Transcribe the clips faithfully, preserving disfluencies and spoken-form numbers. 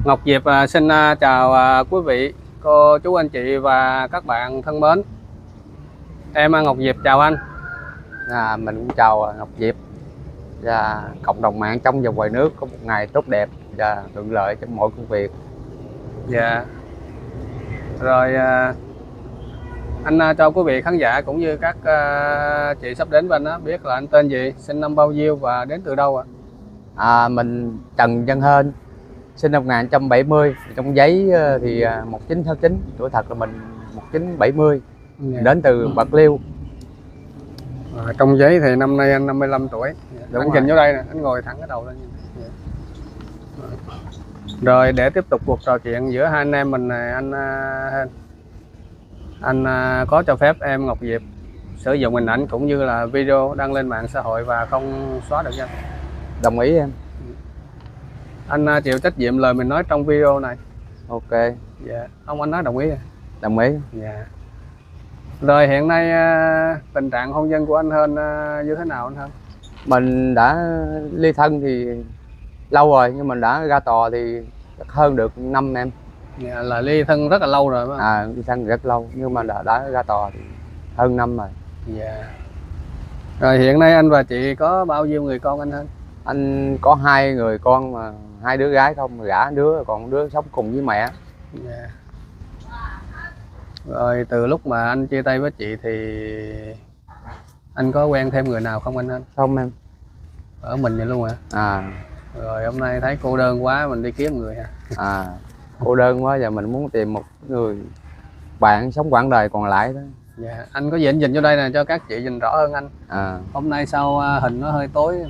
Ngọc Diệp à, xin à, chào à, quý vị, cô, chú, anh chị và các bạn thân mến. Em à, Ngọc Diệp chào anh. À, mình cũng chào Ngọc Diệp và cộng đồng mạng trong và ngoài nước có một ngày tốt đẹp và thuận lợi trong mọi công việc. Dạ. Rồi à, anh à, cho quý vị khán giả cũng như các à, chị sắp đến với anh á, biết là anh tên gì, sinh năm bao nhiêu và đến từ đâu ạ? À? À, mình Trần Văn Hên, sinh năm một nghìn chín trăm bảy mươi, trong giấy thì một chín sáu chín, tuổi thật là mình một chín bảy mươi, Dạ. đến từ Bạc Liêu. À, trong giấy thì năm nay anh năm mươi lăm tuổi. Đúng Anh rồi. nhìn vô đây nè, anh ngồi thẳng cái đầu lên. Dạ. Rồi để tiếp tục cuộc trò chuyện giữa hai anh em mình này, anh Hên, anh có cho phép em Ngọc Diệp sử dụng hình ảnh cũng như là video đăng lên mạng xã hội và không xóa được nha? Đồng ý em. Anh chịu trách nhiệm lời mình nói trong video này. Ok. Dạ. Ông anh nói đồng ý à? Đồng ý. Dạ. Rồi hiện nay tình trạng hôn nhân của anh Hên như thế nào anh Hên? Mình đã ly thân thì lâu rồi, nhưng mình đã ra tòa thì hơn được năm em. Dạ, là ly thân rất là lâu rồi phải không? À, ly thân rất lâu, nhưng mà đã, đã ra tòa thì hơn năm rồi. Dạ. Rồi hiện nay anh và chị có bao nhiêu người con anh Hên? Anh có hai người con, mà hai đứa gái không, gả đứa, còn đứa sống cùng với mẹ. Dạ. Rồi từ lúc mà anh chia tay với chị thì anh có quen thêm người nào không anh Hên? Không em. Ở mình vậy luôn hả? À. Rồi hôm nay thấy cô đơn quá mình đi kiếm người hả? À, cô đơn quá, giờ mình muốn tìm một người bạn sống quãng đời còn lại đó. Dạ. Anh có gì anh nhìn vô đây nè cho các chị nhìn rõ hơn anh. À. Hôm nay sao hình nó hơi tối,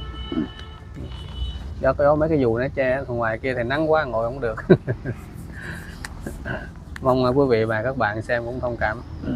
do có mấy cái dù nó che, ngoài kia thì nắng quá ngồi không được. Mong quý vị và các bạn xem cũng thông cảm. Ừ.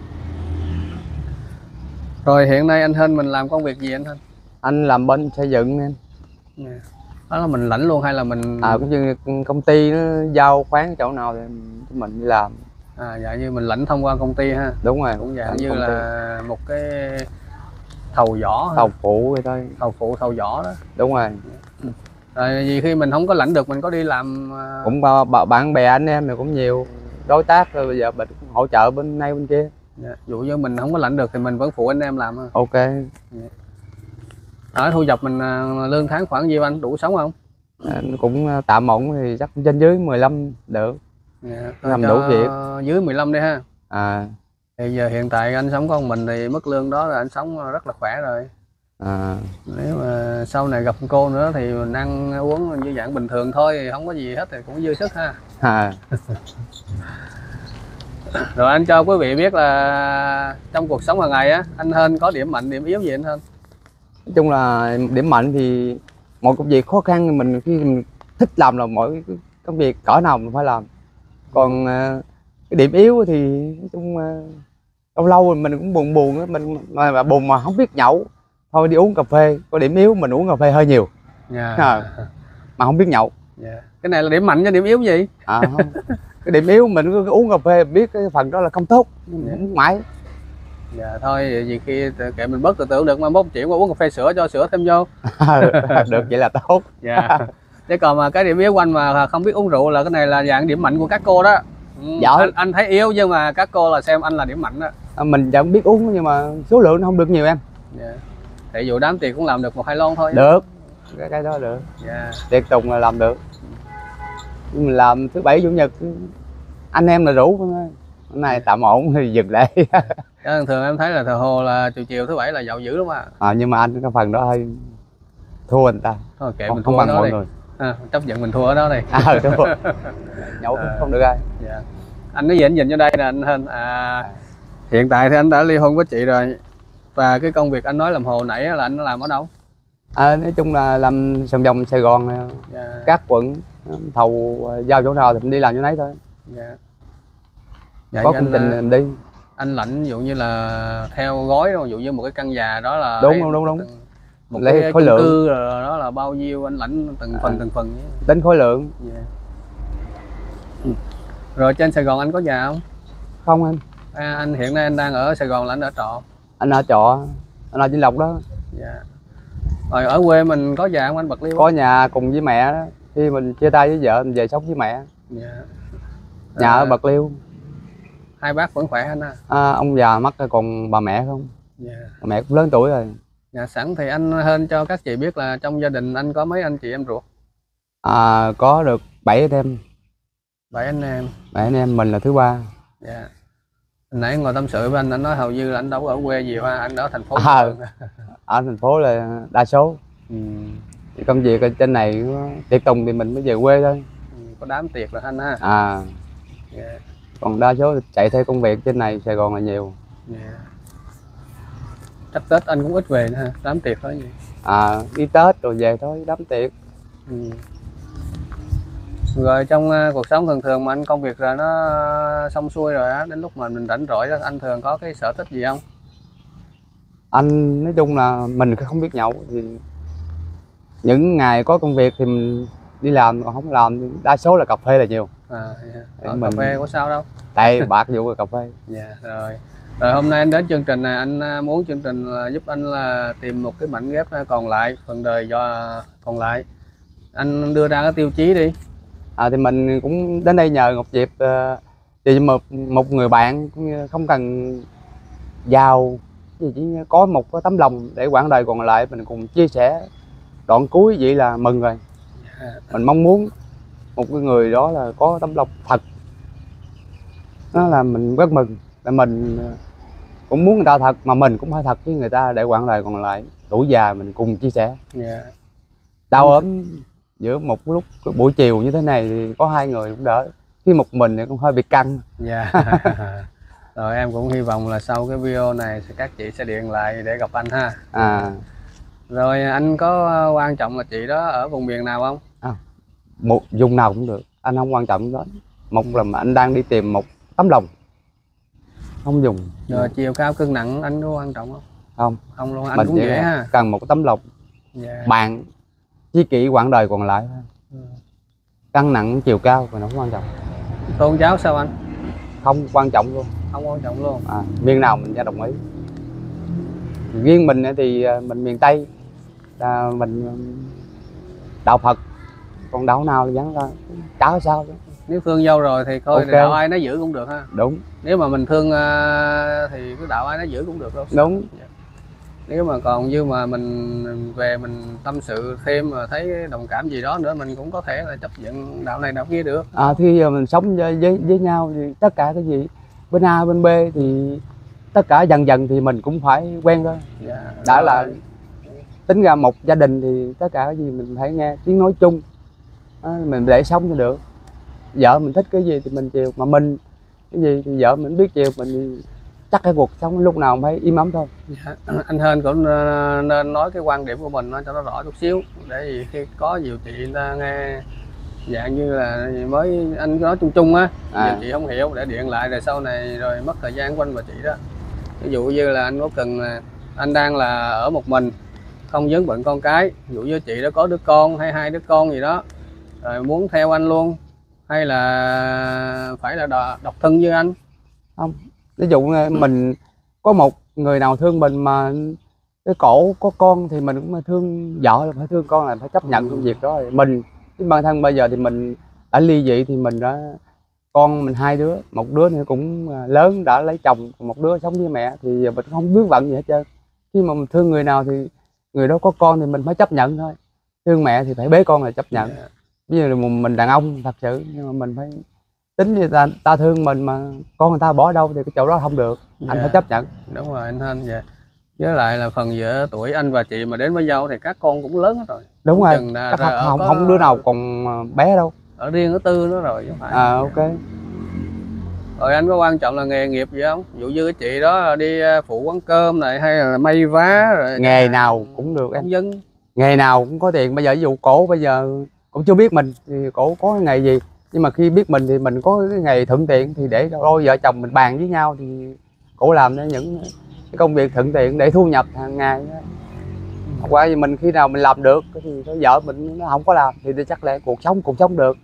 Rồi hiện nay anh Hên mình làm công việc gì anh Hên? Anh làm bên xây dựng em. Yeah. Đó là mình lãnh luôn hay là mình... À, cũng như công ty nó giao khoán chỗ nào thì mình đi làm. À, dạ như mình lãnh thông qua công ty ha. Đúng rồi. Cũng dạng như là một cái thầu vỏ, thầu phụ vậy thôi. Thầu phụ thầu vỏ đó. Đúng rồi. Rồi vì khi mình không có lãnh được mình có đi làm... Cũng bạn bè anh em thì cũng nhiều đối tác, rồi bây giờ mình cũng hỗ trợ bên này bên kia. Dạ. Dụ như mình không có lãnh được thì mình vẫn phụ anh em làm ha. Ok. Dạ. Ở thu nhập mình lương tháng khoảng nhiêu anh, đủ sống không? À, cũng tạm ổn thì chắc trên dưới mười lăm được. Dạ. Làm đủ việc. Dưới mười lăm đi ha. À. Thì giờ hiện tại anh sống con mình thì mức lương đó là anh sống rất là khỏe rồi. À. Nếu mà sau này gặp cô nữa thì mình ăn uống như dạng bình thường thôi, thì không có gì hết thì cũng dư sức ha. À. Rồi anh cho quý vị biết là trong cuộc sống hàng ngày á, anh Hên có điểm mạnh điểm yếu gì anh Hên? Nói chung là điểm mạnh thì mọi công việc khó khăn mình khi mình thích làm là mỗi công việc cỡ nào mình phải làm. Còn cái điểm yếu thì nói chung lâu lâu mình cũng buồn buồn á, mình mà buồn mà không biết nhậu, thôi đi uống cà phê. Có điểm yếu mình uống cà phê hơi nhiều. Yeah. À, mà không biết nhậu. Yeah. Cái này là điểm mạnh cho điểm yếu gì? À, không. Cái điểm yếu mình cứ uống cà phê biết cái phần đó là không tốt, mình không mãi. Dạ thôi vì khi kệ mình bớt từ từ được, mà mốt chuyển qua uống cà phê sữa cho sữa thêm vô. Được vậy là tốt. Dạ. Chứ còn mà cái điểm yếu của anh mà không biết uống rượu là cái này là dạng điểm mạnh của các cô đó. Ừ, anh, anh thấy yếu nhưng mà các cô là xem anh là điểm mạnh đó. À, mình chẳng biết uống nhưng mà số lượng nó không được nhiều em. Dạ. Thì dụ đám tiệc cũng làm được một hai lon thôi. Được. Cái, cái đó được. Dạ. Tiệc tùng là làm được. Nhưng mình làm thứ bảy chủ nhật anh em là rủ hôm nay tạm ổn thì dừng lại. Thường thường em thấy là thờ hồ là chiều chiều thứ bảy là nhậu dữ lắm à. À, nhưng mà anh cái phần đó hơi thua người ta. Thôi kệ không, mình không thua bằng đó mọi đi. người. À, chấp nhận mình thua ở đó đi. À, thua. Nhậu à, không được ai. Dạ. Anh nói gì anh nhìn vô đây nè anh Hên. À, hiện tại thì anh đã ly hôn với chị rồi. Và cái công việc anh nói làm hồ nãy là anh làm ở đâu? À, nói chung là làm vòng vòng Sài Gòn, dạ. Các quận thầu giao chỗ nào thì mình đi làm chỗ nấy thôi. Dạ. Dạ, có công trình mình đi. Anh lãnh ví dụ như là theo gói đâu, ví dụ như một cái căn nhà đó là đúng đúng đúng đúng một lấy cái khối lượng cư là đó là bao nhiêu anh lãnh từng phần à, từng phần ấy. Tính khối lượng. Yeah. Rồi trên Sài Gòn anh có nhà không? Không anh. À, anh hiện nay anh đang ở Sài Gòn là anh ở trọ? Anh ở trọ, anh ở Vĩnh Lộc đó. Dạ. Rồi ở quê mình có nhà không anh, Bạc Liêu? Có nhà cùng với mẹ đó. khi mình chia tay với vợ mình về sống với mẹ. Dạ. Nhà À, ở Bạc Liêu. hai bác vẫn khỏe anh à? À, ông già mất rồi, còn bà mẹ không. Dạ. Bà mẹ cũng lớn tuổi rồi. Dạ, sẵn thì anh hên cho các chị biết là trong gia đình anh có mấy anh chị em ruột? À, có được bảy anh em. Bảy anh em. Bảy anh em, mình là thứ ba. Dạ. Hồi nãy ngồi tâm sự với anh, anh nói hầu như là anh đâu có ở quê gì ha, anh ở thành phố. À, ở thành phố là đa số. Ừ. Thì công việc ở trên này tiệc tùng thì mình mới về quê thôi. Ừ, có đám tiệc là anh ha. À, Dạ. còn đa số chạy theo công việc trên này Sài Gòn là nhiều. Dạ. Chắc Tết anh cũng ít về nữa ha, đám tiệc thôi gì. À, đi Tết rồi về thôi, đám tiệc. Ừ. Rồi trong uh, cuộc sống thường thường mà anh công việc rồi nó uh, xong xuôi rồi á, đến lúc mà mình rảnh rỗi đó, anh thường có cái sở thích gì không? Anh nói chung là mình không biết nhậu, thì những ngày có công việc thì mình đi làm, còn không làm thì đa số là cà phê là nhiều. À, yeah. Ở mình... cà phê có sao đâu. Tại bạc vụ cà phê. Dạ, rồi. Rồi hôm nay anh đến chương trình này, anh muốn chương trình là giúp anh là tìm một cái mảnh ghép còn lại, phần đời do còn lại. Anh đưa ra cái tiêu chí đi. À, thì mình cũng đến đây nhờ Ngọc Diệp uh, thì một một người bạn, cũng như không cần giàu gì, chỉ có một cái tấm lòng để quãng đời còn lại mình cùng chia sẻ đoạn cuối, vậy là mừng rồi. Yeah. Mình mong muốn một cái người đó là có tấm lòng thật, đó là mình rất mừng. Là mình cũng muốn người ta thật, mà mình cũng phải thật với người ta để quãng đời còn lại tuổi già mình cùng chia sẻ. Yeah. Đau ốm giữa một lúc buổi chiều như thế này thì có hai người cũng đỡ, khi một mình thì cũng hơi bị căng. Dạ. Rồi em cũng hy vọng là sau cái video này thì các chị sẽ điện lại để gặp anh ha. À, rồi anh có quan trọng là chị đó ở vùng miền nào không? à, một vùng nào cũng được, anh không quan trọng đó. Một là mà anh đang đi tìm một tấm lòng, không dùng. Rồi chiều cao cân nặng anh có quan trọng không? Không. Không luôn, anh mình cũng dễ ha. Cần một tấm lòng. Dạ. Bạn chi kỷ quãng đời còn lại thôi. Ừ. Cân nặng chiều cao mà nó không quan trọng. Tôn giáo sao anh? Không quan trọng luôn. Không quan trọng luôn. À, miền nào mình sẽ đồng ý. Riêng mình thì mình miền Tây, là mình đạo Phật, còn đạo nào thì vẫn là chả có sao đó. Nếu thương nhau rồi thì coi Okay. thì đạo ai nó giữ cũng được ha. Đúng. Nếu mà mình thương thì cái đạo ai nó giữ cũng được đâu. Đúng. Nếu mà còn như mà mình về mình tâm sự thêm mà thấy đồng cảm gì đó nữa, mình cũng có thể là chấp nhận đạo này đạo kia được. À, thì giờ mình sống với, với, với nhau thì tất cả cái gì bên A bên B thì tất cả dần dần thì mình cũng phải quen thôi. Dạ, đã rồi. Là tính ra một gia đình thì tất cả cái gì mình phải nghe tiếng nói chung, à, mình để sống cho được. Vợ mình thích cái gì thì mình chiều, mà mình cái gì thì vợ mình biết chiều, mình chắc cái cuộc sống lúc nào cũng phải im ấm thôi. Dạ. Anh Hên cũng nên nói cái quan điểm của mình nó cho nó rõ chút xíu, để vì khi có nhiều chị người ta nghe dạng như là mới anh nói chung chung á, à. nhiều chị không hiểu để điện lại rồi sau này rồi mất thời gian quanh bà chị đó. Ví dụ như là anh có cần là anh đang là ở một mình, không vướng bận con cái, ví dụ như chị đó có đứa con hay hai đứa con gì đó rồi muốn theo anh luôn, hay là phải là độc thân như anh? Không, ví dụ mình có một người nào thương mình mà cái cổ có con thì mình cũng thương vợ, là phải thương con, là phải chấp nhận công việc đó. Mình bản thân bây giờ thì mình đã ly dị, thì mình đã con mình hai đứa, một đứa nữa cũng lớn đã lấy chồng, một đứa sống với mẹ, thì giờ mình không vướng bận gì hết trơn. Khi mà mình thương người nào thì người đó có con thì mình phải chấp nhận thôi. Thương mẹ thì phải bế con là chấp nhận. Yeah. Ví dụ là mình đàn ông thật sự, nhưng mà mình phải tính như ta, ta thương mình mà con người ta bỏ đâu thì cái chỗ đó không được. Yeah. Anh phải chấp nhận. Đúng rồi anh Hên. Dạ. Với lại là phần giữa tuổi anh và chị mà đến với nhau thì các con cũng lớn hết rồi. Đúng rồi, các không, không, không đứa nào còn bé đâu. Ở riêng ở tư nữa rồi chứ phải. À, ok. Rồi anh có quan trọng là nghề nghiệp gì không? Ví dụ như cái chị đó đi phụ quán cơm này, hay là may vá rồi. Nghề nào cũng được em. Dân. Nghề nào cũng có tiền. Bây giờ ví dụ cổ bây giờ cũng chưa biết mình thì cổ có cái nghề gì, nhưng mà khi biết mình thì mình có cái nghề thuận tiện, thì để đôi vợ chồng mình bàn với nhau thì cổ làm những cái công việc thuận tiện để thu nhập hàng ngày. Qua vì mình khi nào mình làm được thì vợ mình nó không có làm thì chắc lẽ cuộc sống cũng sống được.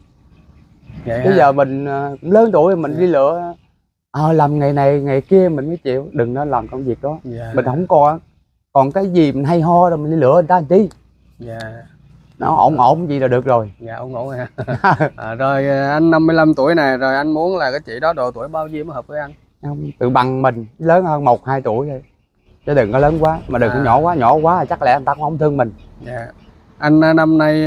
Bây giờ mình cũng lớn tuổi mình đi lựa à, làm ngày này ngày kia mình mới chịu, đừng nên làm công việc đó. Yeah. Mình không còn còn cái gì mình hay ho rồi mình đi lựa người ta làm chi. Yeah. nó ổn ổn gì là được rồi. Dạ ổn ổn ha. À, rồi anh năm mươi lăm tuổi này, rồi anh muốn là cái chị đó độ tuổi bao nhiêu mới hợp với anh? Không, tự bằng mình, lớn hơn một hai tuổi thôi, chứ đừng có lớn quá, mà đừng à. có nhỏ quá, nhỏ quá là chắc lẽ người ta cũng không thương mình. Dạ. Anh năm nay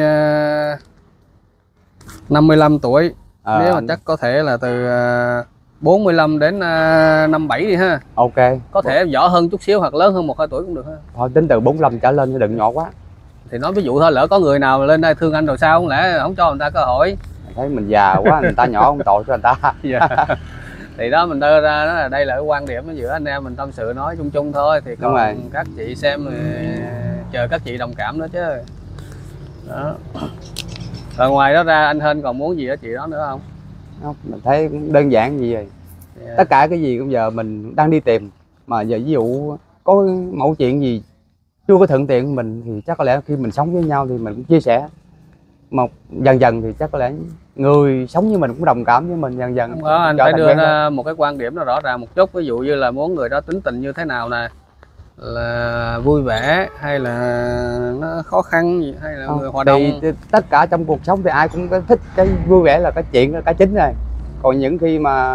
năm mươi lăm tuổi, à, nếu mà anh... chắc có thể là từ bốn mươi lăm đến năm mươi bảy đi ha. Ok. Có thể nhỏ hơn chút xíu hoặc lớn hơn một hai tuổi cũng được ha. Thôi tính từ bốn mươi lăm trở lên, đừng nhỏ quá. Thì nói ví dụ thôi, lỡ có người nào lên đây thương anh rồi sao, không lẽ không cho người ta cơ hội? Thấy mình già quá, người ta nhỏ không tội cho người ta. Dạ. Thì đó mình đưa ra đó là đây là cái quan điểm giữa anh em mình tâm sự nói chung chung thôi, thì còn rồi. Các chị xem thì chờ các chị đồng cảm nữa chứ. Đó. Rồi ngoài đó ra anh Hên còn muốn gì ở chị đó nữa không? Không, mình thấy cũng đơn giản gì rồi. Yeah. Tất cả cái gì cũng giờ mình đang đi tìm, mà giờ ví dụ có mẫu chuyện gì chưa có thuận tiện mình thì chắc có lẽ khi mình sống với nhau thì mình cũng chia sẻ, một dần dần thì chắc có lẽ người sống với mình cũng đồng cảm với mình dần dần. Không có, anh phải đưa ra một cái quan điểm nó rõ ràng một chút, ví dụ như là muốn người đó tính tình như thế nào nè, là vui vẻ hay là nó khó khăn gì, hay là không, người hòa đồng. Thì tất cả trong cuộc sống thì ai cũng có thích cái vui vẻ là cái chuyện, là cái chính rồi. Còn những khi mà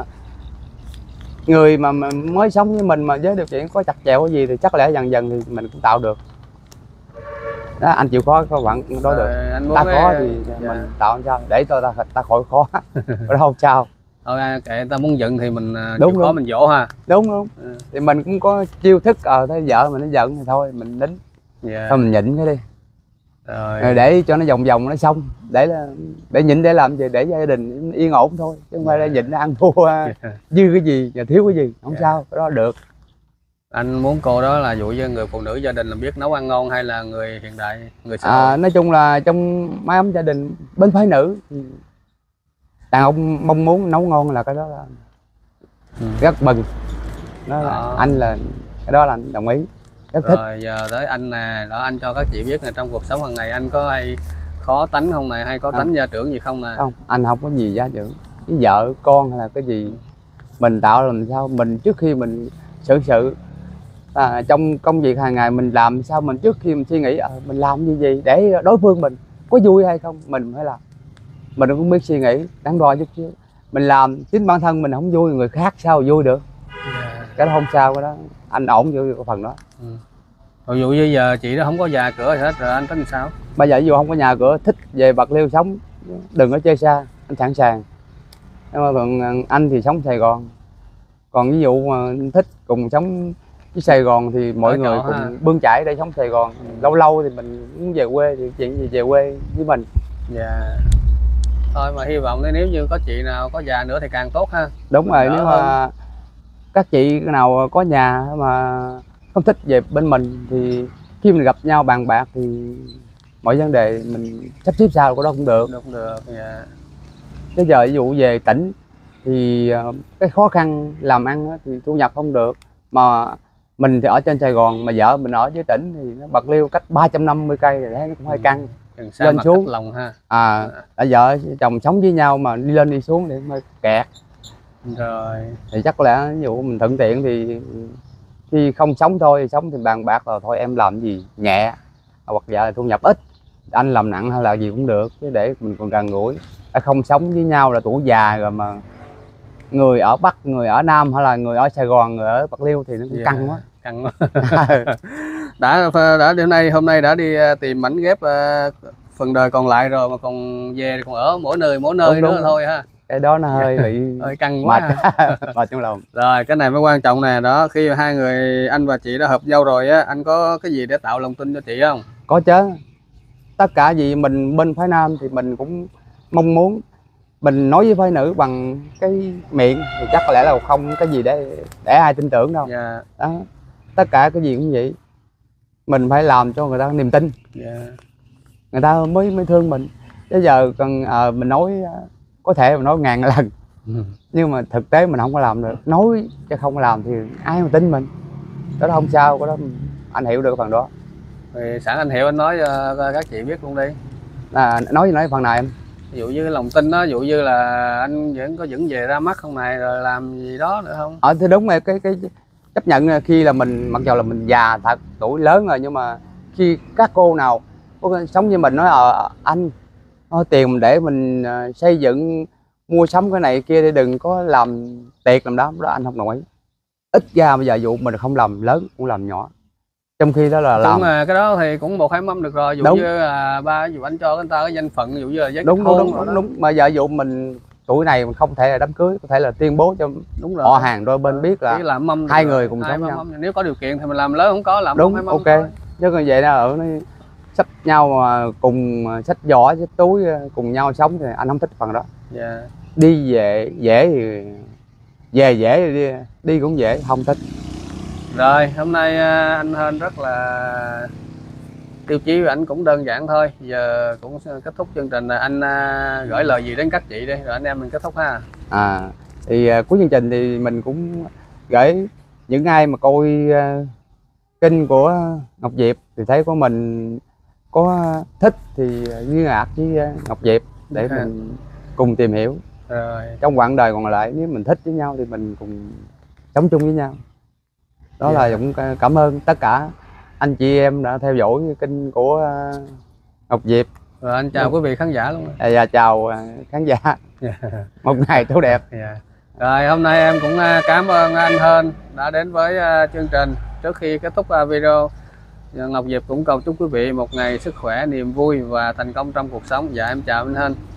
người mà mới sống với mình mà với điều kiện có chặt chẽo cái gì thì chắc lẽ dần dần thì mình cũng tạo được. Đó, anh chịu khó các bạn đó được. Anh ta khó thì dạ. Mình tạo sao để cho ta ta khỏi khó. Đó không sao. Thôi kệ, ta muốn giận thì mình đúng chịu khó mình dỗ ha. Đúng đúng. Ừ. Thì mình cũng có chiêu thức, ờ à, thấy vợ mình nó giận thì thôi mình nín. Yeah. Thôi mình nhịn cái đi. Rồi. Rồi để cho nó vòng vòng nó xong, để là để nhịn để làm gì, để gia đình yên ổn thôi, chứ không phải để nhịn ăn thua yeah. Dư cái gì và thiếu cái gì không yeah. Sao cái đó được. Anh muốn cô đó là dụ như người phụ nữ gia đình là biết nấu ăn ngon hay là người hiện đại, người xã hội? À, nói chung là trong mái ấm gia đình bên phái nữ đàn ông mong muốn nấu ngon là cái đó là ừ. Rất mừng đó là à. Anh là cái đó là anh đồng ý rất thích. Rồi giờ tới anh nè, đó anh cho các chị biết là trong cuộc sống hàng ngày anh có hay khó tánh không này, hay có tánh gia trưởng gì không nè? Không, anh không có gì gia trưởng, với vợ con hay là cái gì mình tạo làm sao mình trước khi mình xử sự à, trong công việc hàng ngày mình làm sao mình trước khi mình suy nghĩ à, mình làm gì gì để đối phương mình có vui hay không mình phải làm. Mình cũng biết suy nghĩ đắn đo chút xíu, mình làm chính bản thân mình không vui người khác sao vui được. Yeah. Cái đó không sao, cái đó anh ổn vô cái phần đó. Ừ. Ví dụ như giờ chị đó không có nhà cửa gì hết rồi anh tính sao? Bây giờ ví dụ không có nhà cửa, thích về Bạc Liêu sống, đừng có chơi xa, anh sẵn sàng. Nhưng mà còn anh thì sống Sài Gòn, còn ví dụ mà thích cùng sống với Sài Gòn thì mọi ở người cùng ha. Bươn chải để sống Sài Gòn. Ừ. Lâu lâu thì mình muốn về quê thì chuyện gì về quê với mình. Dạ. Yeah. Thôi mà hy vọng nếu như có chị nào có già nữa thì càng tốt ha. Đúng mình rồi, nếu mà hơn. Các chị nào có nhà mà không thích về bên mình thì khi mình gặp nhau bàn bạc thì mọi vấn đề mình sắp xếp sao của đó cũng được. Đúng được. Yeah. Bây giờ ví dụ về tỉnh thì cái khó khăn làm ăn thì thu nhập không được, mà mình thì ở trên Sài Gòn mà vợ mình ở dưới tỉnh thì nó Bạc Liêu cách ba trăm năm mươi cây rồi thấy nó cũng hơi căng. Lên xuống lòng ha. À, à vợ chồng sống với nhau mà đi lên đi xuống thì hơi kẹt. Rồi thì chắc có lẽ ví dụ mình thuận tiện thì khi không sống thôi thì sống thì bàn bạc là thôi em làm gì nhẹ hoặc vợ thu nhập ít anh làm nặng hay là gì cũng được, chứ để mình còn gần gũi. Không sống với nhau là tuổi già rồi mà người ở Bắc người ở Nam hay là người ở Sài Gòn người ở Bạc Liêu thì nó cũng yeah. Căng quá căng quá. đã đã đêm nay hôm nay đã đi tìm mảnh ghép uh, phần đời còn lại rồi mà còn về còn ở mỗi nơi mỗi nơi đúng, nữa đúng. Thôi ha, cái đó nó hơi bị hơi căng quá mệt trong lòng. Rồi cái này mới quan trọng nè, đó khi hai người anh và chị đã hợp nhau rồi á, anh có cái gì để tạo lòng tin cho chị không? Có chứ, tất cả gì mình bên phái nam thì mình cũng mong muốn mình nói với phái nữ bằng cái miệng thì chắc có lẽ là không cái gì để để ai tin tưởng đâu. Yeah. Đó, tất cả cái gì cũng vậy, mình phải làm cho người ta niềm tin. Yeah. Người ta mới mới thương mình. Bây giờ cần à, mình nói có thể mình nói ngàn lần ừ. Nhưng mà thực tế mình không có làm được, nói chứ không làm thì ai mà tin mình. Đó là không sao, cái đó anh hiểu được cái phần đó. Thì sẵn anh hiểu anh nói cho các chị biết luôn đi. À, nói nói phần này em. Ví dụ như cái lòng tin đó, ví dụ như là anh vẫn có dẫn về ra mắt không này, rồi làm gì đó nữa không? Ờ thì đúng rồi, cái cái chấp nhận khi là mình mặc dù là mình già thật, tuổi lớn rồi, nhưng mà khi các cô nào có sống như mình nói ờ anh có tiền mình để mình ờ, xây dựng mua sắm cái này kia để đừng có làm tiệc làm đám đó anh không nổi. Ít ra bây giờ dụ mình không làm lớn cũng làm nhỏ, trong khi đó là làm cũng mà cái đó thì cũng một hai mâm được rồi, dụ đúng. như là ba dụ anh cho người ta cái danh phận, dụ như là giấy Đúng kết đúng hôn đúng rồi đúng, đó. đúng mà giờ dụ mình tuổi này mình không thể là đám cưới, có thể là tuyên bố cho Đúng rồi, họ hàng đôi bên biết là chỉ làm mâm được hai rồi. người cùng Hai sống ba nhau. mâm. Nếu có điều kiện thì mình làm lớn, không có làm Đúng, hai mâm ok. thôi. Chứ còn vậy là ở nó xách nhau mà cùng xách giỏ xách túi cùng nhau sống thì anh không thích phần đó. Dạ. Đi về dễ thì về dễ thì đi, đi cũng dễ, không thích. Rồi hôm nay à, anh Hên rất là tiêu chí của ảnh cũng đơn giản thôi, giờ cũng kết thúc chương trình. Là anh à, gửi lời gì đến các chị đi rồi anh em mình kết thúc ha. À thì uh, cuối chương trình thì mình cũng gửi những ai mà coi uh, kênh của Ngọc Diệp thì thấy của mình có thích thì liên lạc với Ngọc Diệp để Okay. mình cùng tìm hiểu. Rồi. Trong quãng đời còn lại nếu mình thích với nhau thì mình cùng sống chung với nhau. Đó Yeah. là cũng cảm ơn tất cả anh chị em đã theo dõi kênh của Ngọc Diệp. Rồi anh chào quý vị khán giả luôn. À, và chào khán giả. Yeah. Một ngày tốt đẹp. Yeah. Rồi hôm nay em cũng cảm ơn anh Hên đã đến với chương trình. Trước khi kết thúc video, Ngọc Diệp cũng cầu chúc quý vị một ngày sức khỏe, niềm vui và thành công trong cuộc sống. Dạ em chào anh Hên.